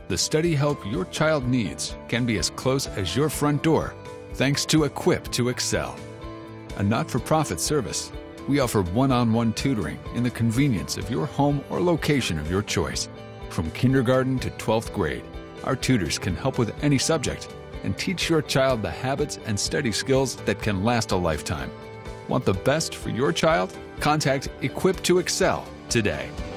The study help your child needs can be as close as your front door thanks to Equip to Excel. A not-for-profit service, we offer one-on-one tutoring in the convenience of your home or location of your choice. From kindergarten to 12th grade, our tutors can help with any subject and teach your child the habits and study skills that can last a lifetime. Want the best for your child? Contact Equip to Excel today.